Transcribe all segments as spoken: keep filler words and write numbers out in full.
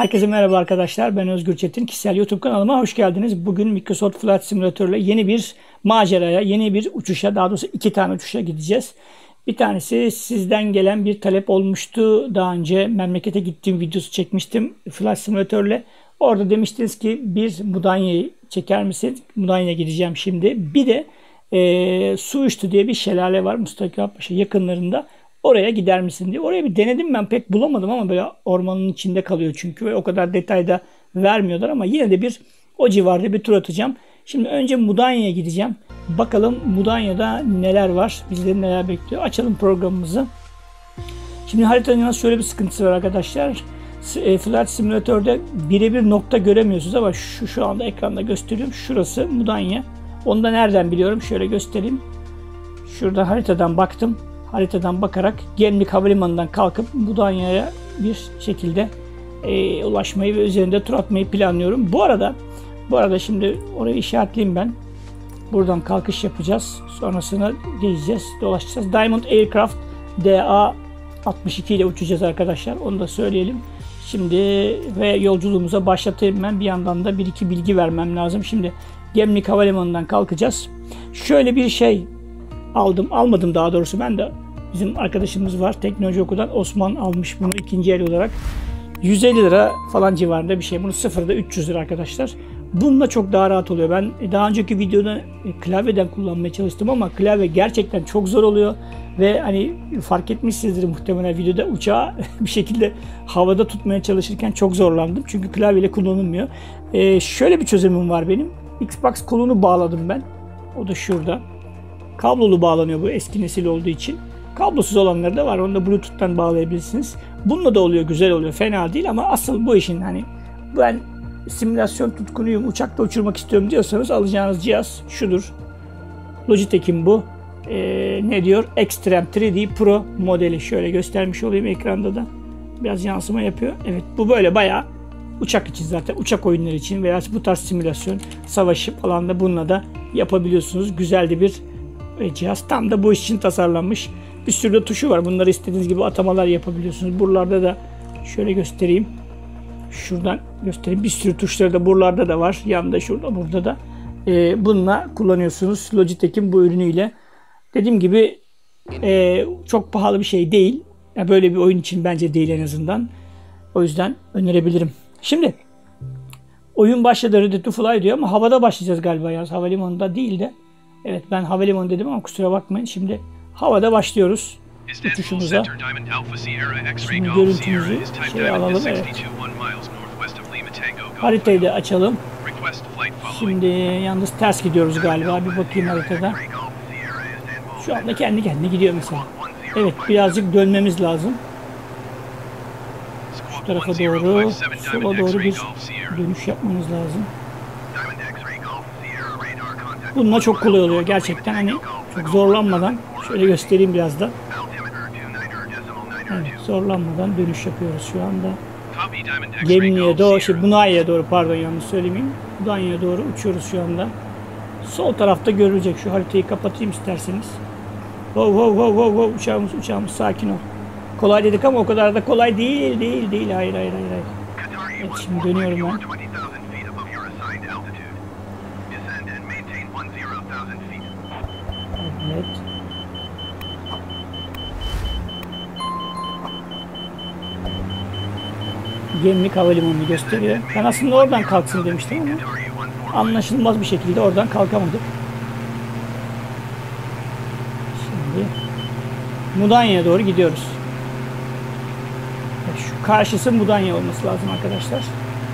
Herkese merhaba arkadaşlar. Ben Özgür Çetin. Kişisel YouTube kanalıma hoş geldiniz. Bugün Microsoft Flight Simulator ile yeni bir maceraya, yeni bir uçuşa, daha doğrusu iki tane uçuşa gideceğiz. Bir tanesi sizden gelen bir talep olmuştu. Daha önce memlekete gittiğim videosu çekmiştim Flight Simulator ile. Orada demiştiniz ki bir Mudanya'yı çeker misin? Mudanya'ya gideceğim şimdi. Bir de e, Suüstü diye bir şelale var Mustafa Paşa yakınlarında. Oraya gider misin diye. Oraya bir denedim, ben pek bulamadım ama böyle ormanın içinde kalıyor çünkü ve o kadar detayda vermiyorlar ama yine de bir o civarda bir tur atacağım. Şimdi önce Mudanya'ya gideceğim. Bakalım Mudanya'da neler var, bizleri neler bekliyor. Açalım programımızı. Şimdi haritanın şöyle bir sıkıntısı var arkadaşlar. Flight Simulator'da birebir nokta göremiyorsunuz ama şu şu anda ekranda gösteriyorum. Şurası Mudanya. Onu da nereden biliyorum? Şöyle göstereyim. Şurada haritadan baktım. Haritadan bakarak Gemlik Havalimanı'ndan kalkıp Mudanya'ya bir şekilde e, ulaşmayı ve üzerinde tur atmayı planlıyorum. Bu arada bu arada şimdi orayı işaretleyeyim ben. Buradan kalkış yapacağız. Sonrasında gezeceğiz, dolaşacağız. Diamond Aircraft D A altmış iki ile uçacağız arkadaşlar. Onu da söyleyelim. Şimdi ve yolculuğumuza başlatayım ben. Bir yandan da bir iki bilgi vermem lazım. Şimdi Gemlik Havalimanı'ndan kalkacağız. Şöyle bir şey aldım, almadım daha doğrusu, ben de bizim arkadaşımız var Teknoloji Oku'dan, Osman almış bunu ikinci el olarak. yüz elli lira falan civarında bir şey. Bunu sıfırda üç yüz lira arkadaşlar. Bununla çok daha rahat oluyor. Ben daha önceki videoda klavyeden kullanmaya çalıştım ama klavye gerçekten çok zor oluyor ve hani fark etmişsinizdir muhtemelen videoda, uçağı bir şekilde havada tutmaya çalışırken çok zorlandım. Çünkü klavyeyle kullanılmıyor. Ee, şöyle bir çözümüm var benim. Xbox kolunu bağladım ben. O da şurada. Kablolu bağlanıyor bu, eski nesil olduğu için. Kablosuz olanları da var. Onu da Bluetooth'tan bağlayabilirsiniz. Bununla da oluyor, güzel oluyor. Fena değil ama asıl bu işin hani ben simülasyon tutkunuyum, uçakta uçurmak istiyorum diyorsanız alacağınız cihaz şudur. Logitech'in bu. Ee, ne diyor? Extreme üç D Pro modeli. Şöyle göstermiş olayım ekranda da. Biraz yansıma yapıyor. Evet, bu böyle bayağı uçak için, zaten uçak oyunları için veya bu tarz simülasyon, savaşı falan da bununla da yapabiliyorsunuz. Güzel de bir cihaz. Tam da bu iş için tasarlanmış. Bir sürü de tuşu var. Bunları istediğiniz gibi atamalar yapabiliyorsunuz. Buralarda da şöyle göstereyim. Şuradan göstereyim. Bir sürü tuşları da buralarda da var. Yanında, şurada, burada da. Ee, bununla kullanıyorsunuz. Logitech'in bu ürünüyle. Dediğim gibi e, çok pahalı bir şey değil. Yani böyle bir oyun için bence değil en azından. O yüzden önerebilirim. Şimdi oyun başladı, Ready to Fly diyor ama havada başlayacağız galiba ya. Havalimanında değil de. Evet, ben havalimanı dedim ama kusura bakmayın. Şimdi havada başlıyoruz uçuşumuza. Şimdi görüntümüzü şey alalım. Evet. Haritayı da açalım. Şimdi yalnız ters gidiyoruz galiba. Bir bakayım haritada. Şu anda kendi kendine gidiyor mesela. Evet, birazcık dönmemiz lazım. Şu tarafa doğru, sola doğru bir dönüş yapmamız lazım. Bununla çok kolay oluyor gerçekten, hani çok zorlanmadan. Şöyle göstereyim biraz da. Evet, zorlanmadan dönüş yapıyoruz şu anda. Gemliğe doğru, şey, Mudanya'ya doğru, pardon yanlış söylemeyeyim. Mudanya'ya doğru uçuyoruz şu anda. Sol tarafta görülecek. Şu haritayı kapatayım isterseniz. Wow wow wow wow wow, uçağımız uçağımız sakin ol. Kolay dedik ama o kadar da kolay değil değil değil. Hayır hayır hayır hayır. Evet, şimdi dönüyorum ben. Evet. Gemlik Havalimanı'nı gösteriyor. Ben aslında oradan kalksın demiştim ama anlaşılmaz bir şekilde oradan kalkamadık. Şimdi Mudanya'ya doğru gidiyoruz. Şu karşısı Mudanya olması lazım arkadaşlar.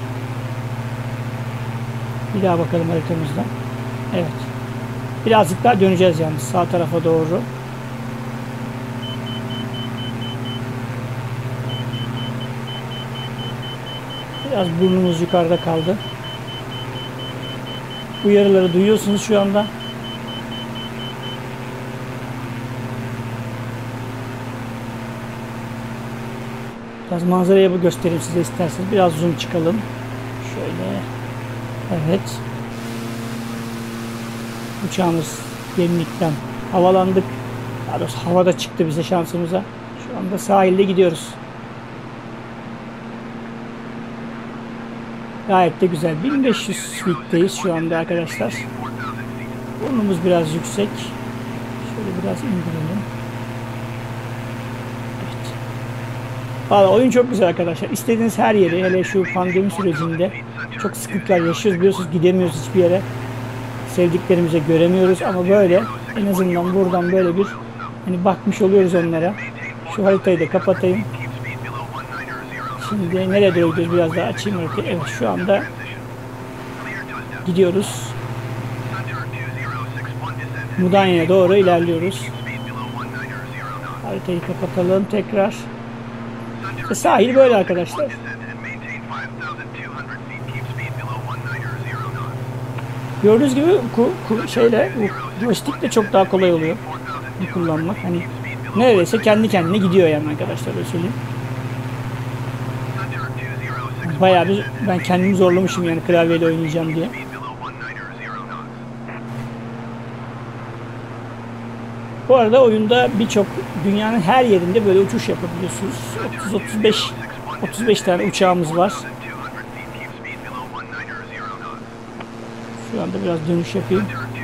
Bir daha bakalım haritamızda. Evet. Birazcık daha döneceğiz yalnız sağ tarafa doğru. Biraz burnumuz yukarıda kaldı. Uyarıları duyuyorsunuz şu anda. Biraz manzarayı göstereyim size isterseniz. Biraz zoom çıkalım. Şöyle. Evet. Uçağımız Gemlik'ten havalandık. Daha doğrusu havada çıktı bize şansımıza. Şu anda sahilde gidiyoruz. Gayet de güzel. bin beş yüz feet'teyiz şu anda arkadaşlar. Burnumuz biraz yüksek. Şöyle biraz indirelim. Evet. Valla oyun çok güzel arkadaşlar. İstediğiniz her yere, hele şu pandemi sürecinde çok sıkıntılar yaşıyoruz. Biliyorsunuz gidemiyoruz hiçbir yere. Sevdiklerimize göremiyoruz ama böyle en azından buradan böyle bir hani bakmış oluyoruz onlara. Şu haritayı da kapatayım. Şimdi nereye doğru gidiyoruz? Biraz daha açayım. Evet, şu anda gidiyoruz. Mudanya'ya doğru ilerliyoruz. Haritayı kapatalım tekrar. E, sahil böyle arkadaşlar. Gördüğünüz gibi ku, ku, şeyle joystick de çok daha kolay oluyor kullanmak. Hani neredeyse kendi kendine gidiyor yani arkadaşlar, öyle söyleyeyim. Bayağı bir ben kendimi zorlamışım yani klavyeyle oynayacağım diye. Bu arada oyunda birçok dünyanın her yerinde böyle uçuş yapabiliyorsunuz. otuz otuz beş otuz beş tane uçağımız var. Şu anda biraz dönüş yapayım.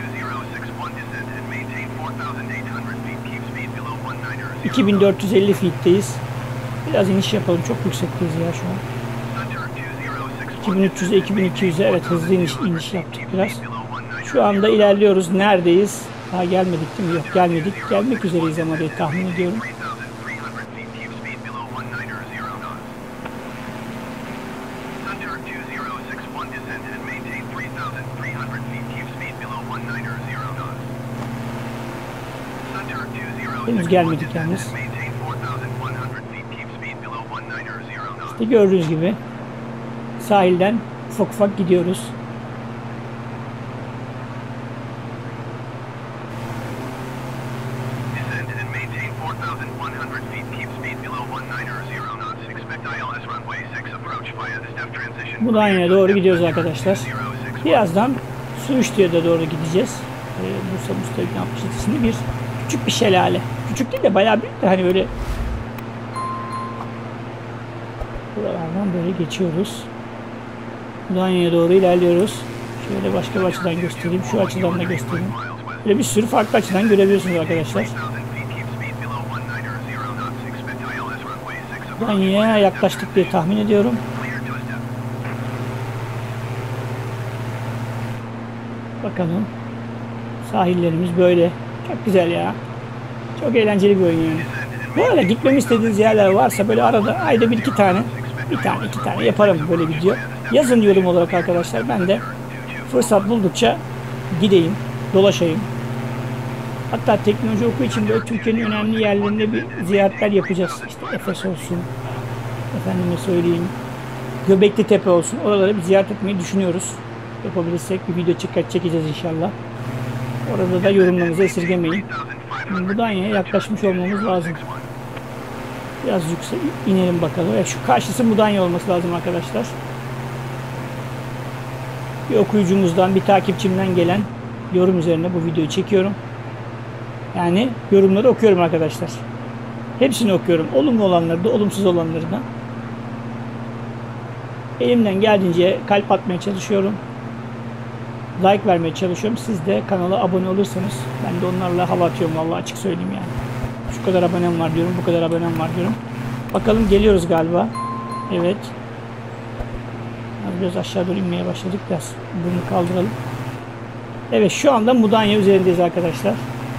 iki bin dört yüz elli feet'teyiz. Biraz iniş yapalım. Çok yüksekteyiz ya şu an. iki bin üç yüze iki bin iki yüze evet hızlı iniş, iniş yaptık biraz. Şu anda ilerliyoruz. Neredeyiz? Daha gelmedik değil mi? Yok, gelmedik. Gelmek üzereyiz ama diye tahmin ediyorum. Henüz gelmedik yalnız. İşte gördüğünüz gibi sahilden ufak ufak gidiyoruz. Mudanya'ya doğru gidiyoruz arkadaşlar. Birazdan Suruçlu'ya doğru gideceğiz. Ee, Bursa Müstevkin altmış isimli bir küçük bir şelale. Küçük değil de bayağı büyük de hani böyle buralardan böyle geçiyoruz. Mudanya'ya doğru ilerliyoruz. Şöyle başka bir açıdan göstereyim. Şu açıdan da göstereyim. Böyle bir sürü farklı açıdan görebiliyorsunuz arkadaşlar. Mudanya'ya yaklaştık diye tahmin ediyorum. Bakalım. Sahillerimiz böyle. Çok güzel ya. Çok eğlenceli bir oyun yani. Bu arada gitmemi istediğiniz yerler varsa böyle arada ayda bir iki tane bir tane iki tane yaparım böyle video. Yazın yorum olarak arkadaşlar. Ben de fırsat buldukça gideyim. Dolaşayım. Hatta teknoloji oku için böyle Türkiye'nin önemli yerlerinde bir ziyaretler yapacağız. İşte Efes olsun. Efendime söyleyeyim. Göbekli Tepe olsun. Oraları bir ziyaret etmeyi düşünüyoruz. Yapabilirsek bir video çek çekeceğiz inşallah. Orada da yorumlarınızı esirgemeyin. Mudanya'ya yaklaşmış olmamız lazım. Biraz yüksek inelim bakalım. Evet, şu karşısı Mudanya olması lazım arkadaşlar. Bir okuyucumuzdan, bir takipçimden gelen yorum üzerine bu videoyu çekiyorum. Yani yorumları okuyorum arkadaşlar. Hepsini okuyorum. Olumlu olanları da, olumsuz olanları da. Elimden geldiğince kalp atmaya çalışıyorum. Like vermeye çalışıyorum. Siz de kanala abone olursanız ben de onlarla hava atıyorum vallahi, açık söyleyeyim yani. Şu kadar abonem var diyorum, bu kadar abonem var diyorum. Bakalım geliyoruz galiba. Evet. Biraz aşağı doğru inmeye başladık. Biraz bunu kaldıralım. Evet, şu anda Mudanya üzerindeyiz arkadaşlar.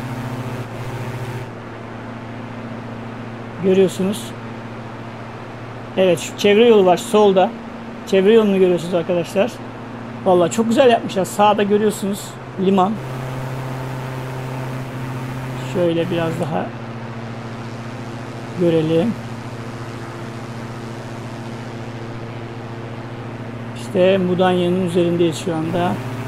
Görüyorsunuz. Evet, şu çevre yolu var solda. Çevre yolunu görüyorsunuz arkadaşlar. Vallahi çok güzel yapmışlar. Sağda görüyorsunuz liman. Şöyle biraz daha görelim. İşte Mudanya'nın üzerindeyiz şu anda.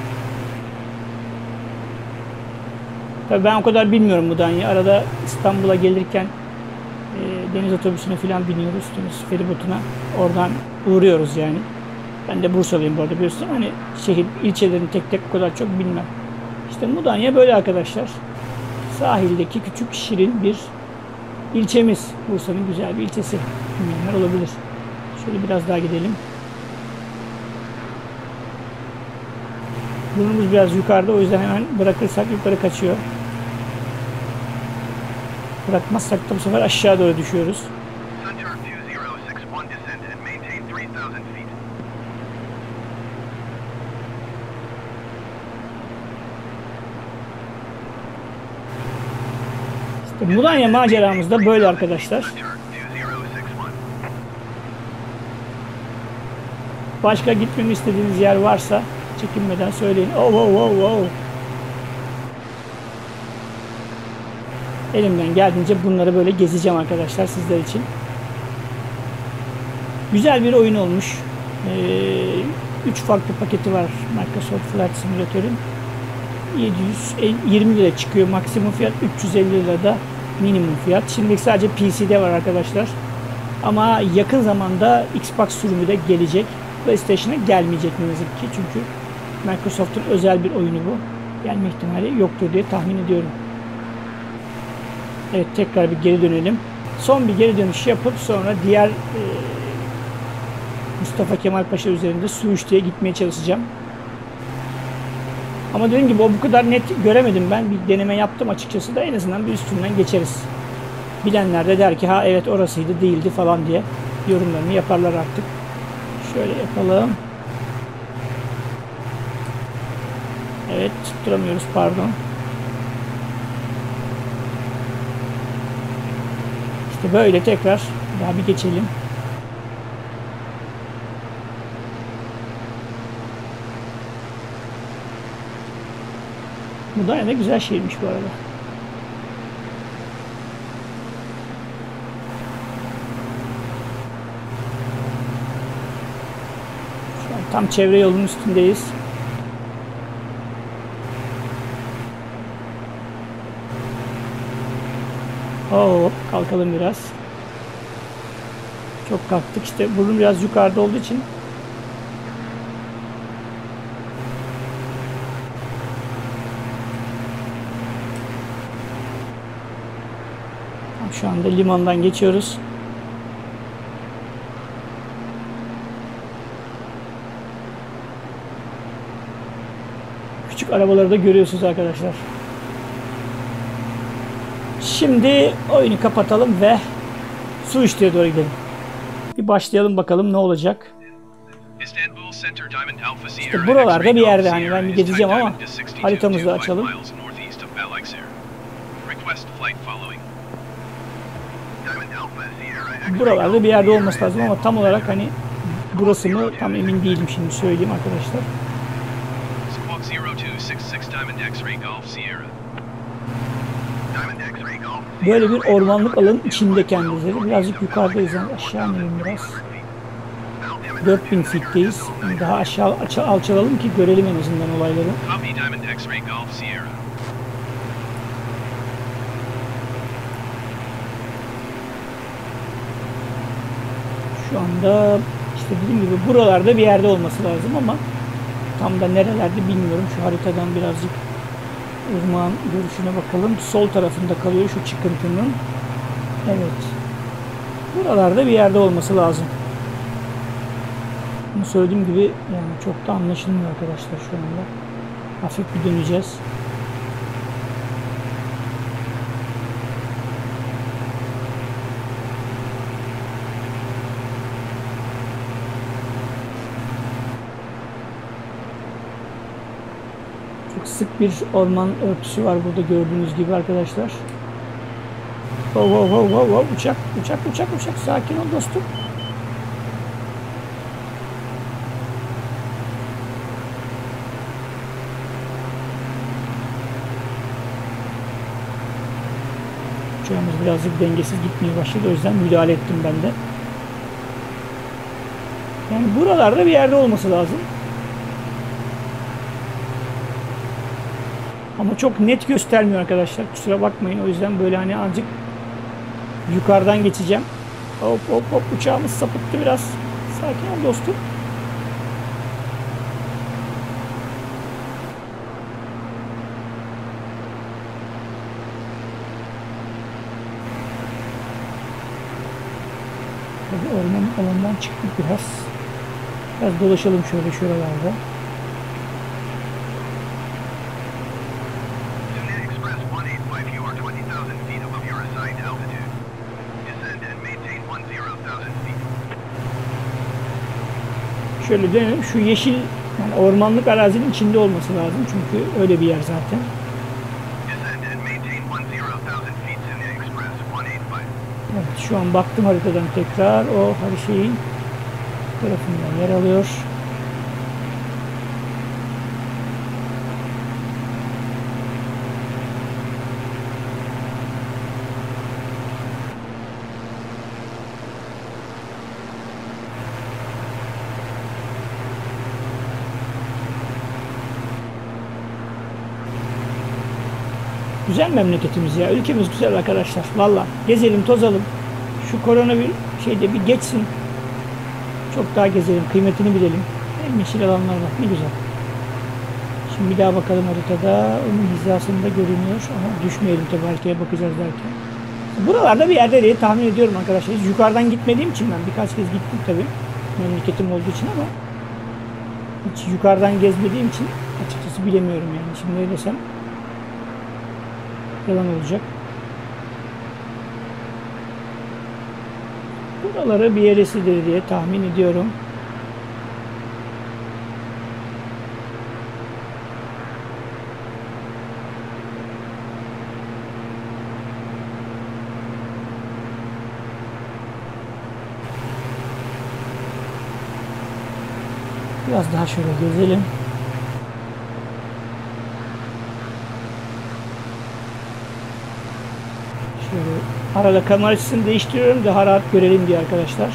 Tabii ben o kadar bilmiyorum Mudanya'yı. Arada İstanbul'a gelirken e, deniz otobüsüne falan biniyoruz. Deniz feribotuna. Oradan uğruyoruz yani. Ben de Bursalıyım bu arada, biliyorsun. Hani şehir, ilçelerini tek tek o kadar çok bilmem. İşte Mudanya böyle arkadaşlar. Sahildeki küçük şirin bir ilçemiz. Bursa'nın güzel bir ilçesi. Bilmeyenler olabilir. Şöyle biraz daha gidelim. Burnumuz biraz yukarıda, o yüzden hemen bırakırsak yukarı kaçıyor. Bırakmazsak da bu sefer aşağı doğru düşüyoruz. İşte Mudanya maceramız da böyle arkadaşlar. Başka gitmemi istediğiniz yer varsa çekinmeden söyleyin. Oh, oh, oh, oh. Elimden geldiğince bunları böyle gezeceğim arkadaşlar sizler için. Güzel bir oyun olmuş. üç ee, farklı paketi var Microsoft Flight Simulator'ın. yedi yüz yirmi lira çıkıyor maksimum fiyat, üç yüz elli lira da minimum fiyat. Şimdi sadece P C'de var arkadaşlar. Ama yakın zamanda Xbox sürümü de gelecek. PlayStation'a gelmeyecek ne yazık ki. Çünkü Microsoft'un özel bir oyunu bu. Gelme ihtimali yoktur diye tahmin ediyorum. Evet, tekrar bir geri dönelim. Son bir geri dönüş yapıp sonra diğer e, Mustafa Kemal Paşa üzerinde Suişti'ye gitmeye çalışacağım. Ama dediğim gibi o bu kadar net göremedim ben. Bir deneme yaptım açıkçası da, en azından bir üstünden geçeriz. Bilenler de der ki ha evet orasıydı değildi falan diye yorumlarını yaparlar artık. Şöyle yapalım. Evet, tutturamıyoruz, pardon. İşte böyle tekrar daha bir geçelim. Bu da ne güzel şehirmiş bu arada. Şu an tam çevre yolunun üstündeyiz. Hop, kalkalım biraz. Çok kalktık, işte burun biraz yukarıda olduğu için. Şu anda limandan geçiyoruz. Küçük arabaları da görüyorsunuz arkadaşlar. Şimdi oyunu kapatalım ve Suişti'ye doğru gidelim. Bir başlayalım bakalım ne olacak. İşte buralarda bir yerde, hani ben bir gezeceğim ama haritamızı açalım. Buralarda bir yerde olması lazım ama tam olarak hani burası mı tam emin değilim, şimdi söyleyeyim arkadaşlar. Böyle bir ormanlık alanın içinde kendileri. Birazcık yukarıdayız, yani aşağı inelim biraz. dört bin feet'teyiz. Yani daha aşağı alçalalım ki görelim en azından olayları. Şu anda işte dediğim gibi buralarda bir yerde olması lazım ama tam da nerelerde bilmiyorum. Şu haritadan birazcık ırmağın görüşüne bakalım. Sol tarafında kalıyor şu çıkıntının. Evet. Buralarda bir yerde olması lazım. Ama söylediğim gibi yani çok da anlaşılmıyor arkadaşlar şu anda. Hafif bir döneceğiz. Çok sık bir orman örtüsü var burada gördüğünüz gibi arkadaşlar. Wow, wow, wow, wow, wow. Uçak, uçak, uçak, uçak. Sakin ol dostum. Uçağımız birazcık dengesiz gitmeye başladı. O yüzden müdahale ettim ben de. Yani buralarda bir yerde olması lazım. Ama çok net göstermiyor arkadaşlar. Kusura bakmayın. O yüzden böyle hani azıcık yukarıdan geçeceğim. Hop hop hop, uçağımız sapıttı biraz. Sakin ol dostum. Tabii orman alanından çıktık biraz. Biraz dolaşalım şöyle şuralarda. Şöyle dönelim. Şu yeşil yani ormanlık arazinin içinde olması lazım. Çünkü öyle bir yer zaten. Evet, şu an baktım haritadan tekrar. O her şeyin tarafından yer alıyor. Güzel memleketimiz ya. Ülkemiz güzel arkadaşlar. Valla gezelim, tozalım. Şu korona bir şeyde bir geçsin. Çok daha gezelim, kıymetini bilelim. Hem yeşil alanlar var. Ne güzel. Şimdi bir daha bakalım haritada. Onun hizasında görünüyor. Ama düşmeyelim tabii, haritaya bakacağız derken. Buralarda bir yerde diye tahmin ediyorum arkadaşlar. Hiç yukarıdan gitmediğim için ben birkaç kez gittim tabii. Memleketim olduğu için ama hiç yukarıdan gezmediğim için açıkçası bilemiyorum yani. Şimdi ne desem yalan olacak. Buraları bir yeresidir diye tahmin ediyorum. Biraz daha şöyle gezelim. Şöyle arada kamera açısını değiştiriyorum daha rahat görelim diye arkadaşlar.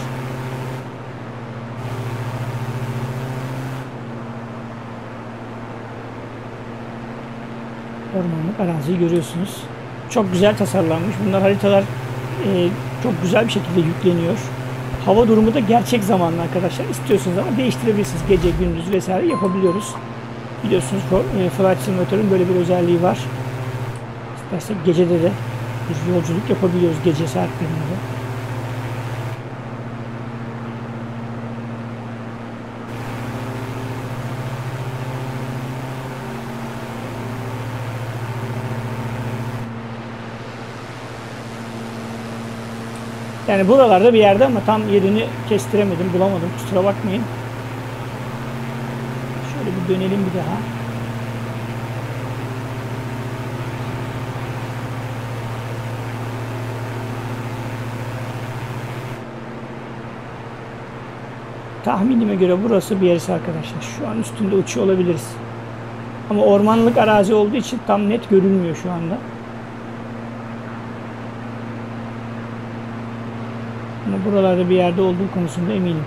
Ormanlık araziyi görüyorsunuz. Çok güzel tasarlanmış. Bunlar haritalar e, çok güzel bir şekilde yükleniyor. Hava durumu da gerçek zamanlı arkadaşlar. İstiyorsunuz ama değiştirebilirsiniz. Gece, gündüz vesaire yapabiliyoruz. Biliyorsunuz e, Flight Simulator'ın böyle bir özelliği var. İstersek gecede de bir yolculuk yapabiliyoruz gece saatlerinde de. Yani buralarda bir yerde ama tam yerini kestiremedim, bulamadım. Kusura bakmayın. Şöyle bir dönelim bir daha. Tahminime göre burası bir yerisi arkadaşlar. Şu an üstünde uçuyor olabiliriz. Ama ormanlık arazi olduğu için tam net görünmüyor şu anda. Ama buralarda bir yerde olduğu konusunda eminim.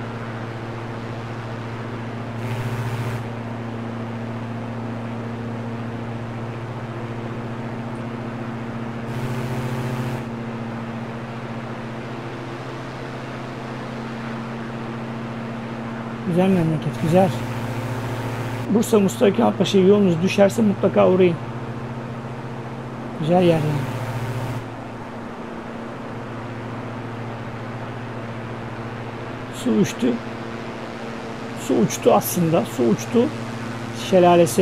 Güzel memleket, güzel. Bursa Mustafa Kemal Paşa'ya yolunuz düşerse mutlaka uğrayın. Güzel yer yani. Su uçtu. Su uçtu aslında. Su uçtu. Şelalesi.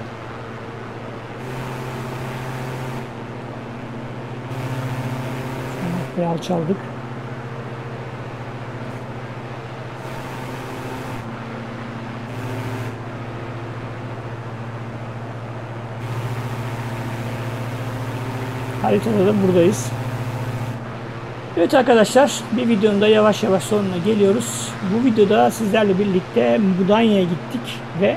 Şöyle alçaldık. Haritada da buradayız. Evet arkadaşlar, bir videonun da yavaş yavaş sonuna geliyoruz. Bu videoda sizlerle birlikte Mudanya'ya gittik ve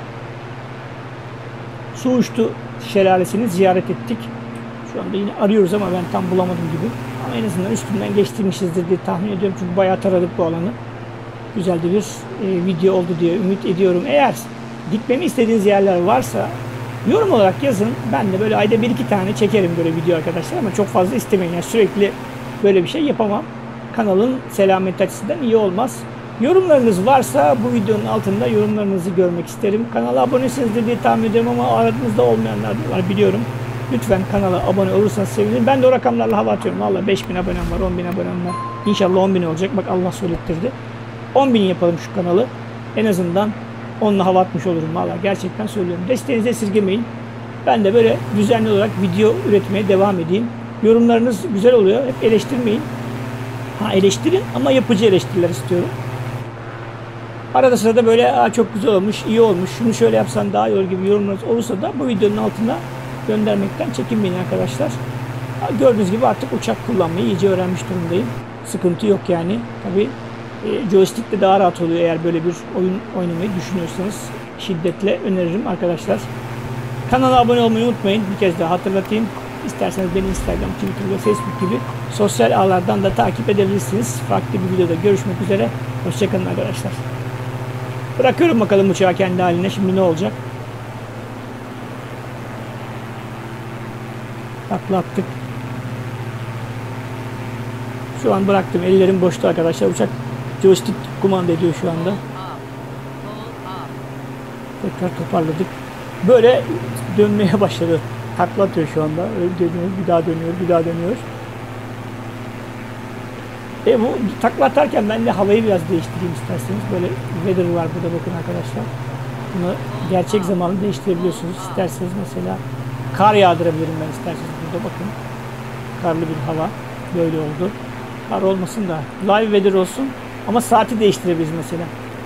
Su Uçtu şelalesini ziyaret ettik. Şu anda yine arıyoruz ama ben tam bulamadım gibi. Ama en azından üstünden geçtirmişizdir diye tahmin ediyorum. Çünkü bayağı taradık bu alanı. Güzel de bir e, video oldu diye ümit ediyorum. Eğer gitmemi istediğiniz yerler varsa yorum olarak yazın. Ben de böyle ayda bir iki tane çekerim böyle video arkadaşlar ama çok fazla istemeyin. Yani sürekli böyle bir şey yapamam. Kanalın selameti açısından iyi olmaz. Yorumlarınız varsa bu videonun altında yorumlarınızı görmek isterim. Kanala abonesinizdir diye tahmin ediyorum ama aranızda olmayanlar da var biliyorum. Lütfen kanala abone olursanız sevinirim. Ben de o rakamlarla hava atıyorum. Valla beş bin abonem var, on bin abonem var. İnşallah on bin olacak. Bak Allah söylettirdi. on bin yapalım şu kanalı. En azından onunla hava atmış olurum. Valla gerçekten söylüyorum. Desteğinizi esirgemeyin. Ben de böyle düzenli olarak video üretmeye devam edeyim. Yorumlarınız güzel oluyor. Hep eleştirmeyin. Ha eleştirin ama yapıcı eleştiriler istiyorum. Arada sırada böyle Aa, çok güzel olmuş, iyi olmuş, şunu şöyle yapsan daha iyi olur gibi yorumlarınız olursa da bu videonun altına göndermekten çekinmeyin arkadaşlar. Gördüğünüz gibi artık uçak kullanmayı iyice öğrenmiş durumdayım. Sıkıntı yok yani. Tabii e, joystick de daha rahat oluyor eğer böyle bir oyun oynamayı düşünüyorsanız. Şiddetle öneririm arkadaşlar. Kanala abone olmayı unutmayın. Bir kez daha hatırlatayım. İsterseniz beni Instagram, Twitter ve Facebook gibi sosyal ağlardan da takip edebilirsiniz. Farklı bir videoda görüşmek üzere. Hoşçakalın arkadaşlar. Bırakıyorum bakalım uçağı kendi haline. Şimdi ne olacak? Takla attık. Şu an bıraktım. Ellerim boşta arkadaşlar. Uçak joystick kumanda ediyor şu anda. Tekrar toparladık. Böyle dönmeye başladı. Takla atıyor şu anda. Öyle dönüyor, bir daha dönüyor, bir daha dönüyor. E bu takla atarken ben de havayı biraz değiştireyim isterseniz. Böyle weather var burada bakın arkadaşlar. Bunu gerçek zamanlı değiştirebiliyorsunuz. İsterseniz mesela kar yağdırabilirim ben isterseniz burada bakın. Karlı bir hava. Böyle oldu. Kar olmasın da live weather olsun. Ama saati değiştirebiliriz mesela.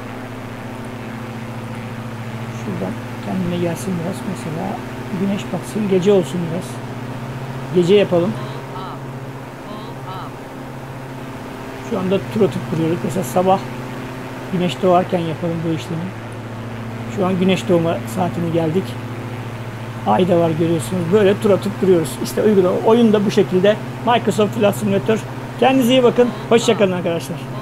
Şuradan kendine gelsin biraz mesela. Güneş baksın, gece olsun biraz. Gece yapalım. Şu anda tur atıp duruyoruz. Mesela sabah güneş doğarken yapalım bu işlemi. Şu an güneş doğma saatine geldik. Ay da var görüyorsunuz. Böyle tur atıp duruyoruz. İşte uygulama oyun da bu şekilde. Microsoft Flight Simulator. Kendinize iyi bakın. Hoşça kalın arkadaşlar.